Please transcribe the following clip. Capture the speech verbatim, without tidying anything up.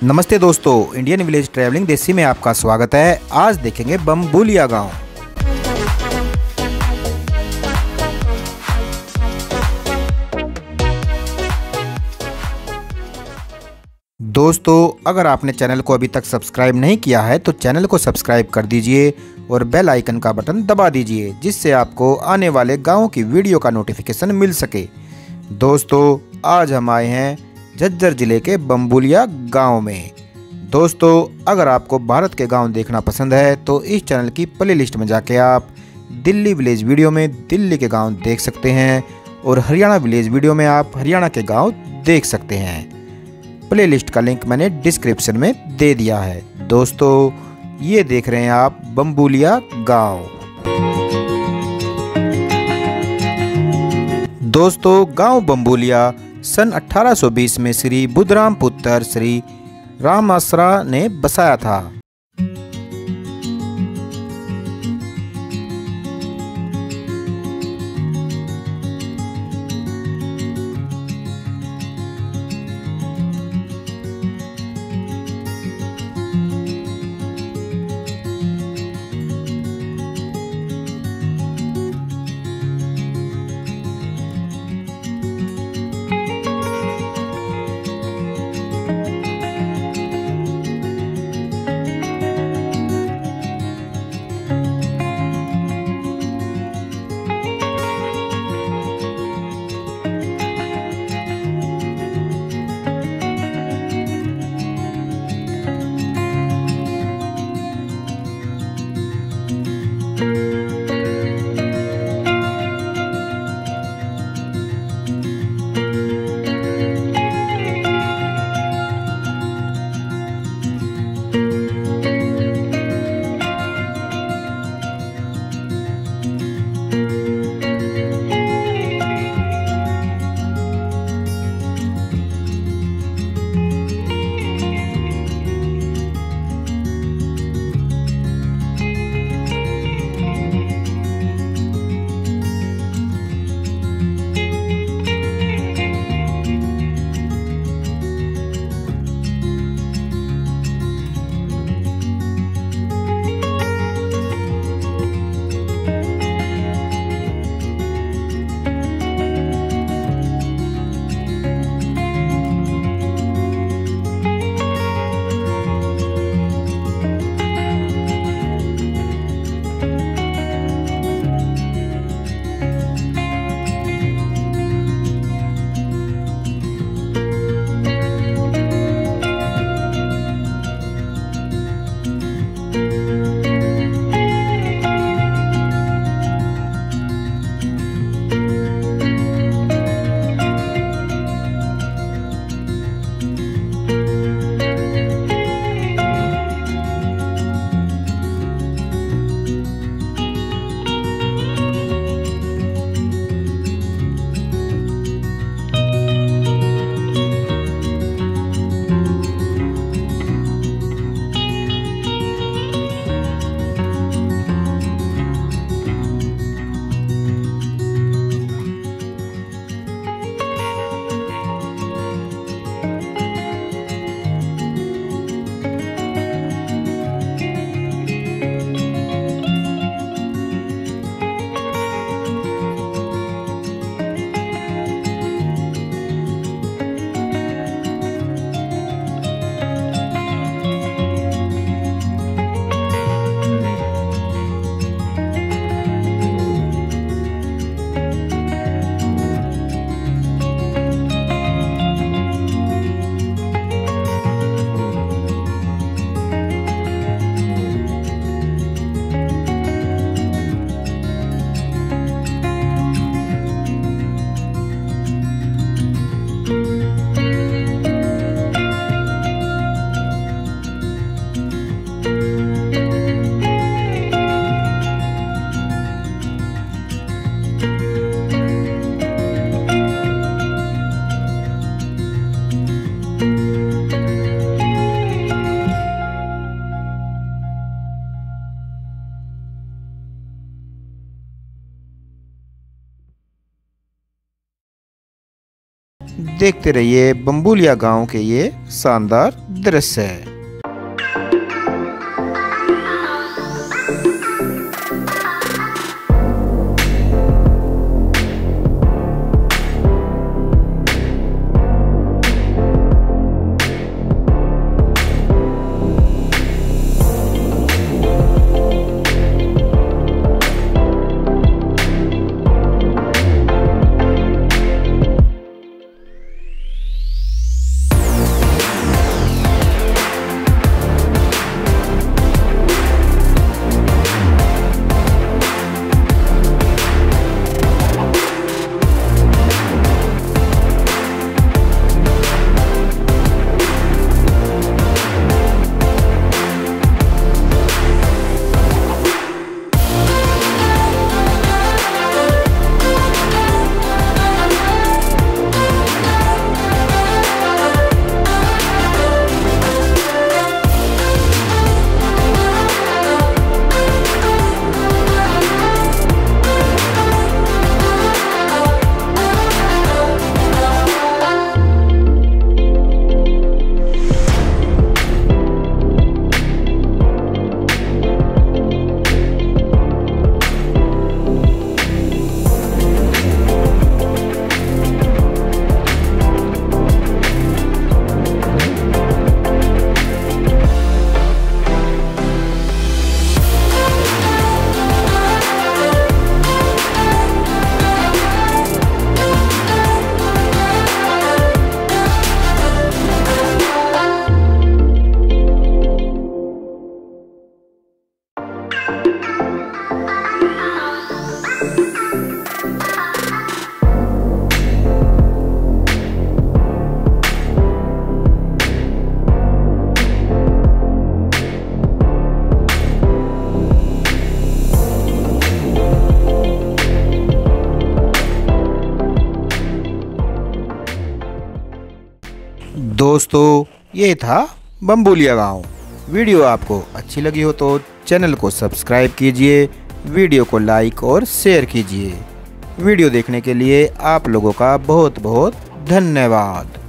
नमस्ते दोस्तों, Indian village travelling देसी में आपका स्वागत है। आज देखेंगे बम्बुलिया गांव। दोस्तों, अगर आपने चैनल को अभी तक सब्सक्राइब नहीं किया है तो चैनल को सब्सक्राइब कर दीजिए और बेल आइकन का बटन दबा दीजिए, जिससे आपको आने वाले गाँव की वीडियो का नोटिफिकेशन मिल सके। दोस्तों, आज हम आए हैं झज्जर जिले के बम्बुलिया गांव में। दोस्तों, अगर आपको भारत के गांव देखना पसंद है तो इस चैनल की प्लेलिस्ट में जाके आप दिल्ली विलेज वीडियो में दिल्ली के गांव देख सकते हैं और हरियाणा विलेज वीडियो में आप हरियाणा के गांव देख सकते हैं। प्लेलिस्ट का लिंक मैंने डिस्क्रिप्शन में दे दिया है। दोस्तों, ये देख रहे हैं आप बम्बुलिया गांव। दोस्तों, गांव बम्बुलिया सन अठारह सौ बीस में श्री बुद्धराम पुत्र श्री रामासरा ने बसाया था। देखते रहिए बम्बुलिया गांव के ये शानदार दृश्य है। दोस्तों ये था बम्बुलिया गांव। वीडियो आपको अच्छी लगी हो तो चैनल को सब्सक्राइब कीजिए, वीडियो को लाइक और शेयर कीजिए। वीडियो देखने के लिए आप लोगों का बहुत बहुत धन्यवाद।